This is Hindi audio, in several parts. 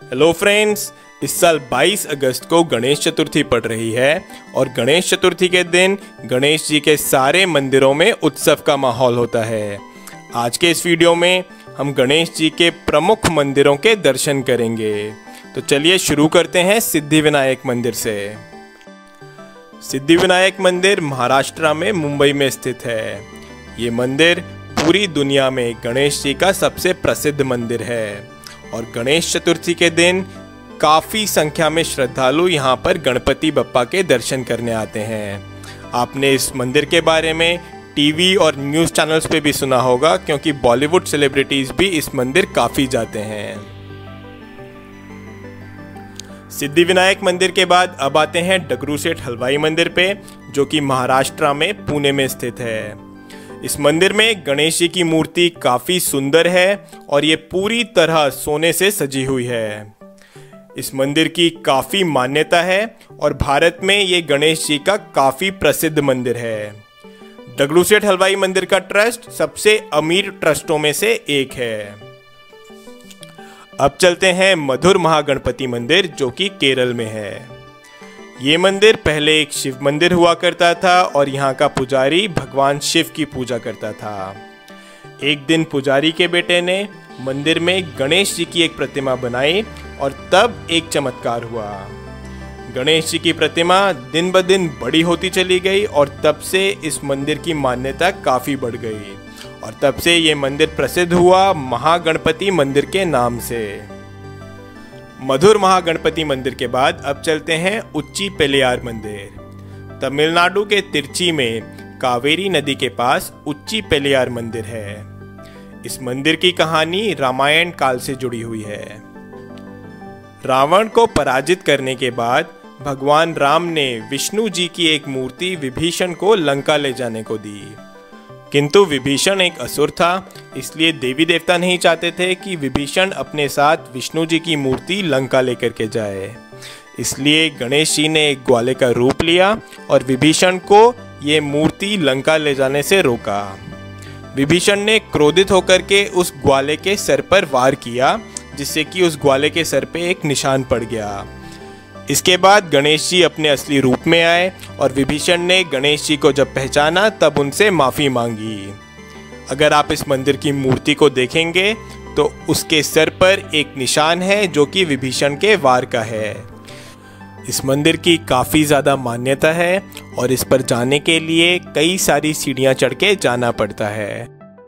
हेलो फ्रेंड्स, इस साल 22 अगस्त को गणेश चतुर्थी पड़ रही है और गणेश चतुर्थी के दिन गणेश जी के सारे मंदिरों में उत्सव का माहौल होता है। आज के इस वीडियो में हम गणेश जी के प्रमुख मंदिरों के दर्शन करेंगे। तो चलिए शुरू करते हैं सिद्धिविनायक मंदिर से। सिद्धिविनायक मंदिर महाराष्ट्र में मुंबई में स्थित है। ये मंदिर पूरी दुनिया में गणेश जी का सबसे प्रसिद्ध मंदिर है और गणेश चतुर्थी के दिन काफ़ी संख्या में श्रद्धालु यहाँ पर गणपति बप्पा के दर्शन करने आते हैं। आपने इस मंदिर के बारे में टीवी और न्यूज़ चैनल्स पे भी सुना होगा, क्योंकि बॉलीवुड सेलिब्रिटीज़ भी इस मंदिर काफ़ी जाते हैं। सिद्धिविनायक मंदिर के बाद अब आते हैं डगरूशेठ हलवाई मंदिर पे, जो कि महाराष्ट्र में पुणे में स्थित है। इस मंदिर में गणेश जी की मूर्ति काफ़ी सुंदर है और ये पूरी तरह सोने से सजी हुई है। इस मंदिर की काफ़ी मान्यता है और भारत में ये गणेश जी का काफ़ी प्रसिद्ध मंदिर है। डगरूशेठ हलवाई मंदिर का ट्रस्ट सबसे अमीर ट्रस्टों में से एक है। अब चलते हैं मधुर महागणपति मंदिर, जो कि केरल में है। ये मंदिर पहले एक शिव मंदिर हुआ करता था और यहाँ का पुजारी भगवान शिव की पूजा करता था। एक दिन पुजारी के बेटे ने मंदिर में गणेश जी की एक प्रतिमा बनाई और तब एक चमत्कार हुआ। गणेश जी की प्रतिमा दिन ब दिन बड़ी होती चली गई और तब से इस मंदिर की मान्यता काफ़ी बढ़ गई और तब से ये मंदिर प्रसिद्ध हुआ महागणपति मंदिर के नाम से। मधुर महागणपति मंदिर के बाद अब चलते हैं उच्ची पेलियार मंदिर। तमिलनाडु के तिरुची में कावेरी नदी के पास उच्ची पेलियार मंदिर है। इस मंदिर की कहानी रामायण काल से जुड़ी हुई है। रावण को पराजित करने के बाद भगवान राम ने विष्णु जी की एक मूर्ति विभीषण को लंका ले जाने को दी, किंतु विभीषण एक असुर था, इसलिए देवी देवता नहीं चाहते थे कि विभीषण अपने साथ विष्णु जी की मूर्ति लंका लेकर के जाए। इसलिए गणेश जी ने एक ग्वाले का रूप लिया और विभीषण को ये मूर्ति लंका ले जाने से रोका। विभीषण ने क्रोधित होकर के उस ग्वाले के सर पर वार किया, जिससे कि उस ग्वाले के सर पे एक निशान पड़ गया। इसके बाद गणेश जी अपने असली रूप में आए और विभीषण ने गणेश जी को जब पहचाना तब उनसे माफ़ी मांगी। अगर आप इस मंदिर की मूर्ति को देखेंगे तो उसके सर पर एक निशान है, जो कि विभीषण के वार का है। इस मंदिर की काफ़ी ज़्यादा मान्यता है और इस पर जाने के लिए कई सारी सीढ़ियाँ चढ़ के जाना पड़ता है।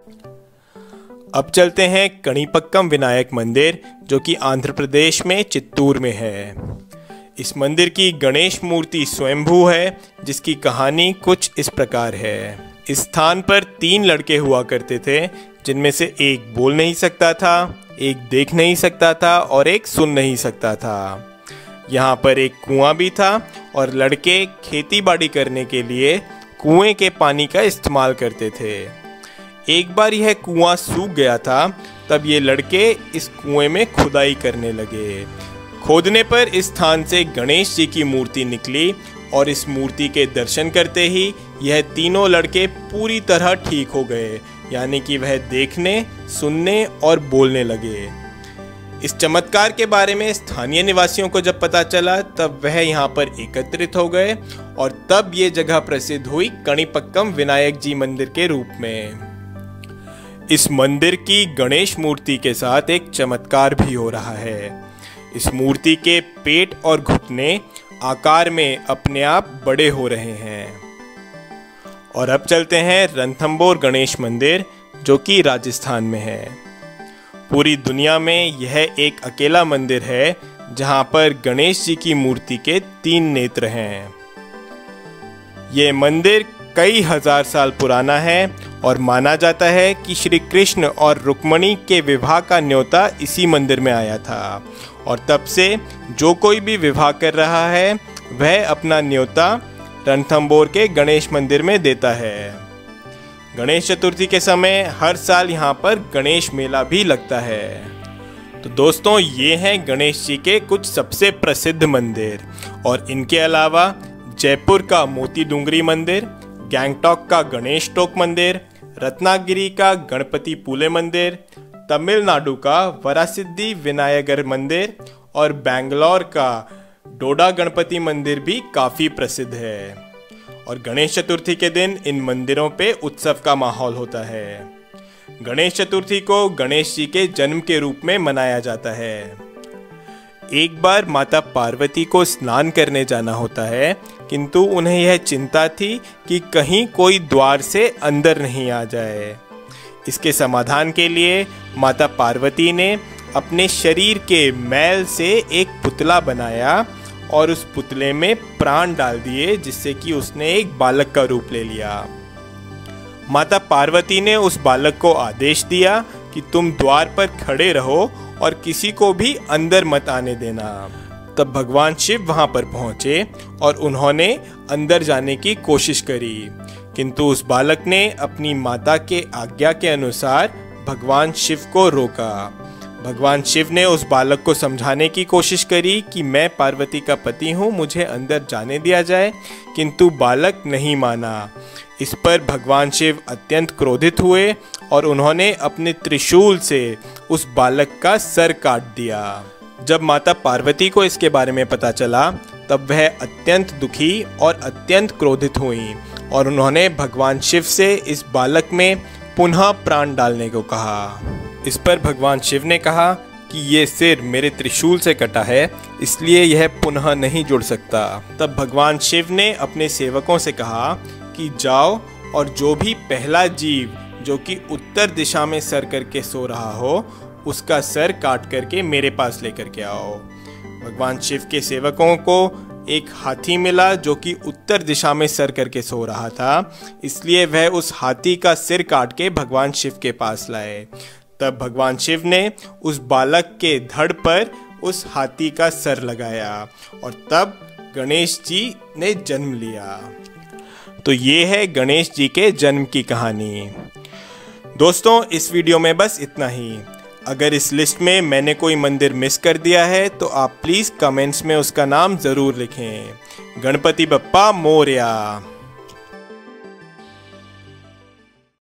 अब चलते हैं कणिपक्कम विनायक मंदिर, जो कि आंध्र प्रदेश में चित्तूर में है। इस मंदिर की गणेश मूर्ति स्वयंभू है, जिसकी कहानी कुछ इस प्रकार है। इस स्थान पर 3 लड़के हुआ करते थे, जिनमें से एक बोल नहीं सकता था, एक देख नहीं सकता था और एक सुन नहीं सकता था। यहाँ पर एक कुआं भी था और लड़के खेती बाड़ी करने के लिए कुएं के पानी का इस्तेमाल करते थे। एक बार यह कुआं सूख गया था, तब ये लड़के इस कुएं में खुदाई करने लगे। खोदने पर इस स्थान से गणेश जी की मूर्ति निकली और इस मूर्ति के दर्शन करते ही यह तीनों लड़के पूरी तरह ठीक हो गए, यानी कि वह देखने, सुनने और बोलने लगे। इस चमत्कार के बारे में स्थानीय निवासियों को जब पता चला तब वह यहाँ पर एकत्रित हो गए और तब ये जगह प्रसिद्ध हुई कणिपक्कम विनायक जी मंदिर के रूप में। इस मंदिर की गणेश मूर्ति के साथ एक चमत्कार भी हो रहा है। इस मूर्ति के पेट और घुटने आकार में अपने आप बड़े हो रहे हैं। और अब चलते हैं रणथंबोर गणेश मंदिर, जो कि राजस्थान में है। पूरी दुनिया में यह एक अकेला मंदिर है जहां पर गणेश जी की मूर्ति के 3 नेत्र हैं। ये मंदिर कई हजार साल पुराना है और माना जाता है कि श्री कृष्ण और रुक्मणी के विवाह का न्योता इसी मंदिर में आया था और तब से जो कोई भी विवाह कर रहा है वह अपना न्योता रणथंबोर के गणेश मंदिर में देता है। गणेश चतुर्थी के समय हर साल यहाँ पर गणेश मेला भी लगता है। तो दोस्तों, ये हैं गणेश जी के कुछ सबसे प्रसिद्ध मंदिर और इनके अलावा जयपुर का मोती डूंगरी मंदिर, गैंगटॉक का गणेश टोक मंदिर, रत्नागिरी का गणपति पुले मंदिर, तमिलनाडु का वरासिद्धि विनायगर मंदिर और बेंगलोर का डोडा गणपति मंदिर भी काफ़ी प्रसिद्ध है। और गणेश चतुर्थी के दिन इन मंदिरों पे उत्सव का माहौल होता है। गणेश चतुर्थी को गणेश जी के जन्म के रूप में मनाया जाता है। एक बार माता पार्वती को स्नान करने जाना होता है, किंतु उन्हें यह चिंता थी कि कहीं कोई द्वार से अंदर नहीं आ जाए। इसके समाधान के लिए माता पार्वती ने अपने शरीर के मैल से एक पुतला बनाया और उस पुतले में प्राण डाल दिए, जिससे कि उसने एक बालक का रूप ले लिया। माता पार्वती ने उस बालक को आदेश दिया कि तुम द्वार पर खड़े रहो और किसी को भी अंदर मत आने देना। तब भगवान शिव वहां पर पहुंचे और उन्होंने अंदर जाने की कोशिश करी, किंतु उस बालक ने अपनी माता के आज्ञा के अनुसार भगवान शिव को रोका। भगवान शिव ने उस बालक को समझाने की कोशिश करी कि मैं पार्वती का पति हूँ, मुझे अंदर जाने दिया जाए, किंतु बालक नहीं माना। इस पर भगवान शिव अत्यंत क्रोधित हुए और उन्होंने अपने त्रिशूल से उस बालक का सर काट दिया। जब माता पार्वती को इसके बारे में पता चला, तब वह अत्यंत दुखी और अत्यंत क्रोधित हुई और उन्होंने भगवान शिव से इस बालक में पुनः प्राण डालने को कहा। इस पर भगवान शिव ने कहा कि ये सिर मेरे त्रिशूल से कटा है, इसलिए यह पुनः नहीं जुड़ सकता। तब भगवान शिव ने अपने सेवकों से कहा कि जाओ और जो भी पहला जीव जो कि उत्तर दिशा में सर करके सो रहा हो, उसका सर काट करके मेरे पास लेकर के आओ। भगवान शिव के सेवकों को एक हाथी मिला जो कि उत्तर दिशा में सर करके सो रहा था, इसलिए वह उस हाथी का सिर काट के भगवान शिव के पास लाए। तब भगवान शिव ने उस बालक के धड़ पर उस हाथी का सर लगाया और तब गणेश जी ने जन्म लिया। तो ये है गणेश जी के जन्म की कहानी। दोस्तों, इस वीडियो में बस इतना ही। अगर इस लिस्ट में मैंने कोई मंदिर मिस कर दिया है तो आप प्लीज़ कमेंट्स में उसका नाम ज़रूर लिखें। गणपति बप्पा मोरया।